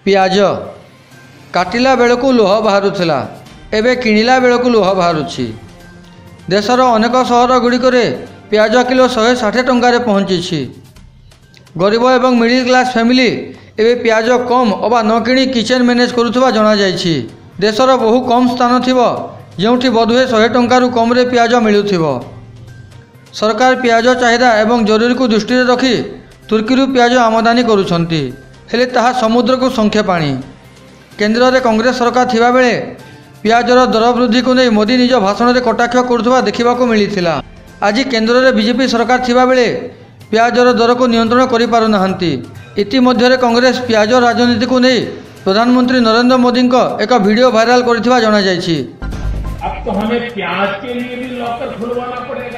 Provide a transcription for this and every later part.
पियाज काटिला बेलू लुह बाहरुला एवं किणिला बेलू लुह बाहरुछि। देशर अनेक सहर गुड़िक पियाज किलो 160 टंकार पहुँची। गरीब एवं मिडिल क्लास फैमिली एवं पियाज कम अबा न किणी किचेन मैनेज करुवा जना जाइछि। देशर बहु कम स्थान थिबो जोंठी बधुए 100 टंकारु कम रे पियाज मिलुथिबो। सरकार पियाज चाहिदा एवं जरूरी को दृष्टि रखी तुर्की पियाज आमदानी करुछंती, हेले ताहा समुद्र को संख्या पानी। केंद्र में कांग्रेस सरकार थिबा बेले पियाजर दर वृद्धि को नहीं मोदी निज भाषण में कटाक्ष करुवा देखा मिलता। आज केंद्र में बीजेपी सरकार थिबा बेले पियाजर दर को नियंत्रण करि पारु नाहंती। इतिमध्य कांग्रेस पियाज राजनीति को नहीं प्रधानमंत्री नरेंद्र मोदी को एक वीडियो वायरल करथिबा जणा जायछि। अब तो हमें प्याज के लिए भी लॉकर खुलवाना पड़ेगा,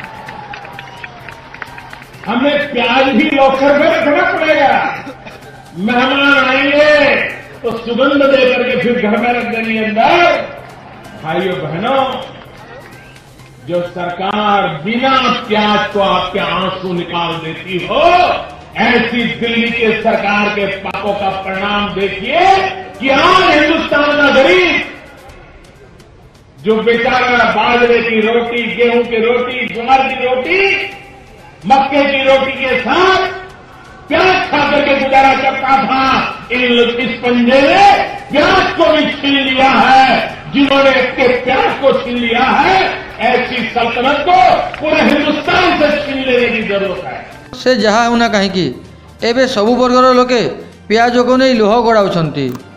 हमें प्याज भी लॉकर में रखना पड़ेगा। मेहमान आएंगे तो सुगंध देकर के फिर घर में रख देंगे अंदर। भाइयों बहनों, जो सरकार बिना प्याज को आपके आंसू निकाल देती हो, ऐसी दिल्ली के सरकार के पापों का परिणाम देखिए कि आज हिंदुस्तान का गरीब जो बेचारा बाजरे की रोटी, गेहूं की रोटी, ज्वार की रोटी, मक्के की रोटी के साथ प्याज खा करके गुजारा करता था, इस पंजे ने प्याज को भी छीन लिया है। जिन्होंने इसके प्याज को छीन लिया है, ऐसी सल्तनत को पूरे हिंदुस्तान से छीन लेने की जरूरत है। से जहाँ होना कहीं एवं सबु वर्गर लोके पियाज को नहीं लुह गड़ाउछंती।